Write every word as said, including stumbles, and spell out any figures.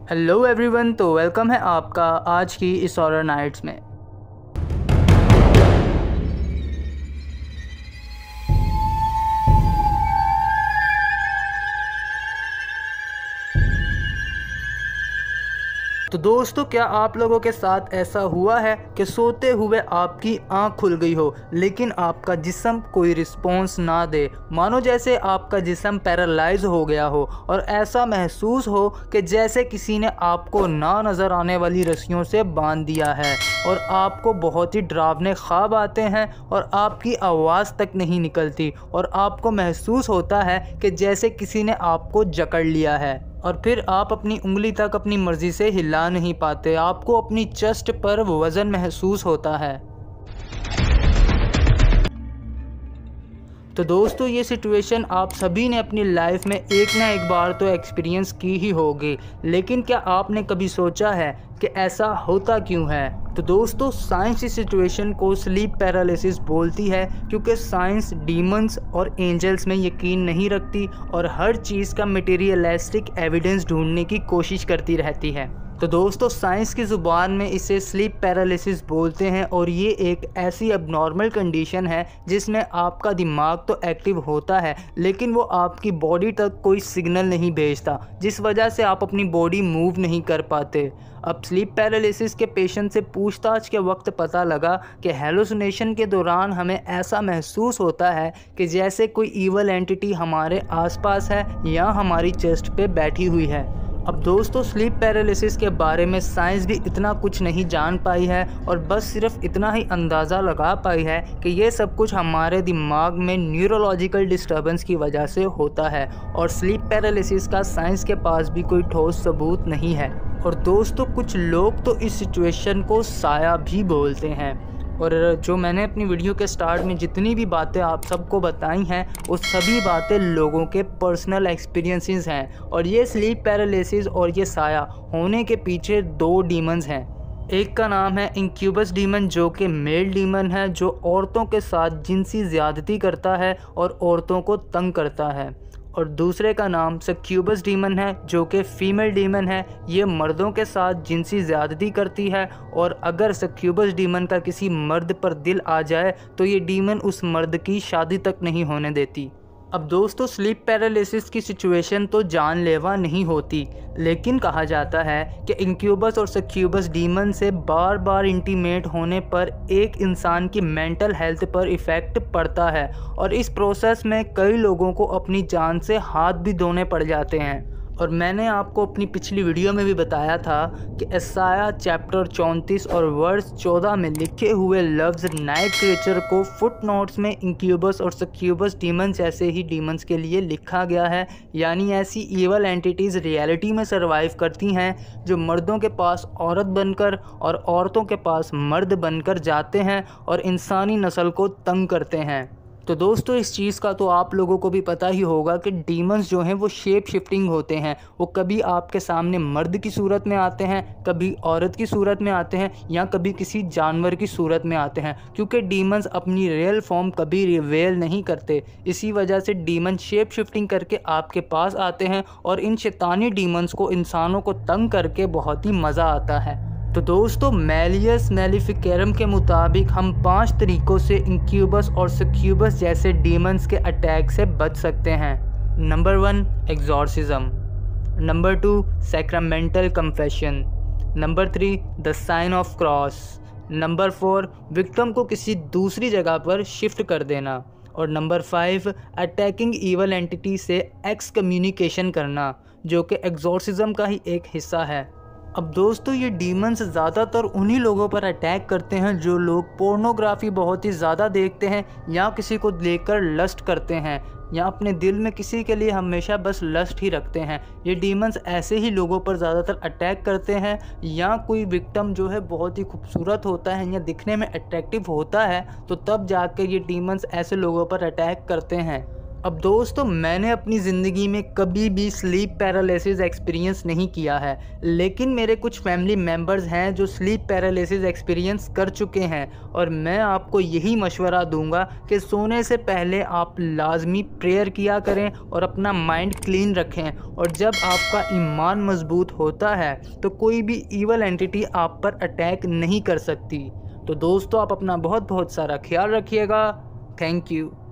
Hello everyone, तो welcome है आपका आज की इस हॉरर नाइट्स में। तो दोस्तों, क्या आप लोगों के साथ ऐसा हुआ है कि सोते हुए आपकी आंख खुल गई हो लेकिन आपका जिस्म कोई रिस्पॉन्स ना दे, मानो जैसे आपका जिस्म पैरालाइज हो गया हो और ऐसा महसूस हो कि जैसे किसी ने आपको ना नज़र आने वाली रस्सियों से बांध दिया है और आपको बहुत ही डरावने ख्वाब आते हैं और आपकी आवाज़ तक नहीं निकलती और आपको महसूस होता है कि जैसे किसी ने आपको जकड़ लिया है और फिर आप अपनी उंगली तक अपनी मर्ज़ी से हिला नहीं पाते, आपको अपनी चेस्ट पर वज़न महसूस होता है। तो दोस्तों, ये सिचुएशन आप सभी ने अपनी लाइफ में एक ना एक बार तो एक्सपीरियंस की ही होगी, लेकिन क्या आपने कभी सोचा है कि ऐसा होता क्यों है? तो दोस्तों, साइंस इस सिचुएशन को स्लीप पैरालिसिस बोलती है क्योंकि साइंस डीमंस और एंजल्स में यकीन नहीं रखती और हर चीज़ का मटेरियलिस्टिक एविडेंस ढूंढने की कोशिश करती रहती है। तो दोस्तों, साइंस की ज़ुबान में इसे स्लीप पैरालिसिस बोलते हैं और ये एक ऐसी अबनॉर्मल कंडीशन है जिसमें आपका दिमाग तो एक्टिव होता है लेकिन वो आपकी बॉडी तक कोई सिग्नल नहीं भेजता, जिस वजह से आप अपनी बॉडी मूव नहीं कर पाते। अब स्लीप पैरालिसिस के पेशेंट से पूछताछ के वक्त पता लगा कि हेलुसिनेशन के दौरान हमें ऐसा महसूस होता है कि जैसे कोई ईवल एंटिटी हमारे आसपास है या हमारी चेस्ट पे बैठी हुई है। अब दोस्तों, स्लीप पैरालिसिस के बारे में साइंस भी इतना कुछ नहीं जान पाई है और बस सिर्फ इतना ही अंदाज़ा लगा पाई है कि ये सब कुछ हमारे दिमाग में न्यूरोलॉजिकल डिस्टर्बेंस की वजह से होता है और स्लीप पैरालिसिस का साइंस के पास भी कोई ठोस सबूत नहीं है। और दोस्तों, कुछ लोग तो इस सिचुएशन को साया भी बोलते हैं और जो मैंने अपनी वीडियो के स्टार्ट में जितनी भी बातें आप सबको बताई हैं वो सभी बातें लोगों के पर्सनल एक्सपीरियंसेस हैं और ये स्लीप पैरालिसिस और ये साया होने के पीछे दो डीमंस हैं। एक का नाम है इंक्यूबस डीमन, जो कि मेल डीमन है जो औरतों के साथ जिनसी ज़्यादती करता है और औरतों को तंग करता है, और दूसरे का नाम सक्यूबस डीमन है जो कि फ़ीमेल डीमन है। ये मर्दों के साथ जिनसी ज़्यादती करती है और अगर सक्यूबस डीमन का किसी मर्द पर दिल आ जाए तो ये डीमन उस मर्द की शादी तक नहीं होने देती। अब दोस्तों, स्लीप पैरालिसिस की सिचुएशन तो जानलेवा नहीं होती, लेकिन कहा जाता है कि इंक्यूबस और सक्यूबस डीमन से बार बार इंटीमेट होने पर एक इंसान की मेंटल हेल्थ पर इफ़ेक्ट पड़ता है और इस प्रोसेस में कई लोगों को अपनी जान से हाथ भी धोने पड़ जाते हैं। और मैंने आपको अपनी पिछली वीडियो में भी बताया था कि एसाया चैप्टर चौंतीस और वर्स चौदह में लिखे हुए लफ्ज़ नाइट क्रिएचर को फुट नोट्स में इंक्यूबस और सक्यूबस डीमंस जैसे ही डीमंस के लिए लिखा गया है, यानी ऐसी ईवल एंटिटीज़ रियलिटी में सर्वाइव करती हैं जो मर्दों के पास औरत बनकर और औरतों के पास मर्द बनकर जाते हैं और इंसानी नस्ल को तंग करते हैं। तो दोस्तों, इस चीज़ का तो आप लोगों को भी पता ही होगा कि डीमंस जो हैं वो शेप शिफ्टिंग होते हैं। वो कभी आपके सामने मर्द की सूरत में आते हैं, कभी औरत की सूरत में आते हैं या कभी किसी जानवर की सूरत में आते हैं, क्योंकि डीमंस अपनी रियल फॉर्म कभी रिवेल नहीं करते। इसी वजह से डीमन शेप शिफ्टिंग करके आपके पास आते हैं और इन शैतानी डीमंस को इंसानों को तंग करके बहुत ही मज़ा आता है। तो दोस्तों, मैलियस मेलिफिकेरम के मुताबिक हम पांच तरीक़ों से इंक्यूबस और सक्यूबस जैसे डीमंस के अटैक से बच सकते हैं। Number one, exorcism. Number two, sacramental confession. Number three, the sign of cross. Number four, victim को किसी दूसरी जगह पर शिफ्ट कर देना। और number five, attacking evil entity से एक्स कम्युनिकेशन करना, जो कि एग्जॉर्सिज्म का ही एक हिस्सा है। अब दोस्तों, ये डीमंस ज़्यादातर उन्हीं लोगों पर अटैक करते हैं जो लोग पोर्नोग्राफी बहुत ही ज़्यादा देखते हैं या किसी को देखकर लस्ट करते हैं या अपने दिल में किसी के लिए हमेशा बस लस्ट ही रखते हैं। ये डीमंस ऐसे ही लोगों पर ज़्यादातर अटैक करते हैं, या कोई विक्टिम जो है बहुत ही खूबसूरत होता है या दिखने में अट्रैक्टिव होता है तो तब जाकर ये डीमंस ऐसे लोगों पर अटैक करते हैं। अब दोस्तों, मैंने अपनी ज़िंदगी में कभी भी स्लीप पैरालिसिस एक्सपीरियंस नहीं किया है, लेकिन मेरे कुछ फैमिली मेम्बर्स हैं जो स्लीप पैरालिसिस एक्सपीरियंस कर चुके हैं। और मैं आपको यही मशवरा दूंगा कि सोने से पहले आप लाजमी प्रेयर किया करें और अपना माइंड क्लीन रखें। और जब आपका ईमान मजबूत होता है तो कोई भी ईवल एंटिटी आप पर अटैक नहीं कर सकती। तो दोस्तों, आप अपना बहुत बहुत सारा ख्याल रखिएगा। Thank you.